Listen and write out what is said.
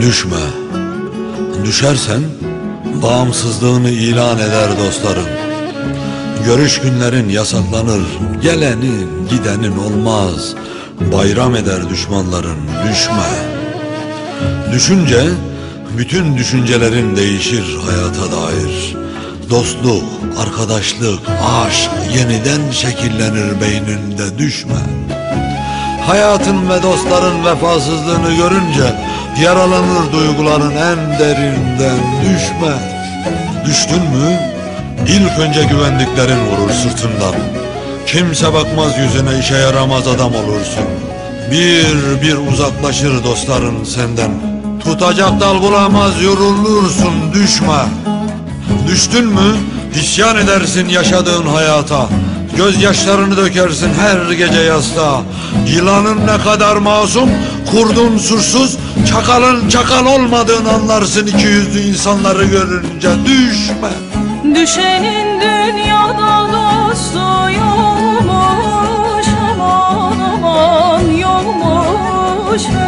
Düşme. Düşersen bağımsızlığını ilan eder dostların. Görüş günlerin yasaklanır, gelenin gidenin olmaz. Bayram eder düşmanların, düşme. Düşünce bütün düşüncelerin değişir hayata dair. Dostluk, arkadaşlık, aşk yeniden şekillenir beyninde, düşme. Hayatın ve dostların vefasızlığını görünce yaralanır duyguların en derinden, düşme. Düştün mü ilk önce güvendiklerin vurur sırtından. Kimse bakmaz yüzüne, işe yaramaz adam olursun. Bir bir uzaklaşır dostların senden. Tutacak dal bulamaz yorulursun, düşme. Düştün mü isyan edersin yaşadığın hayata. Gözyaşlarını dökersin her gece yastığa. Yılanın ne kadar masum, kurdun suçsuz, çakalın çakal olmadığını anlarsın iki yüzlü insanları görünce, düşme. Düşenin dünyada dostu yokmuş, aman aman yokmuş.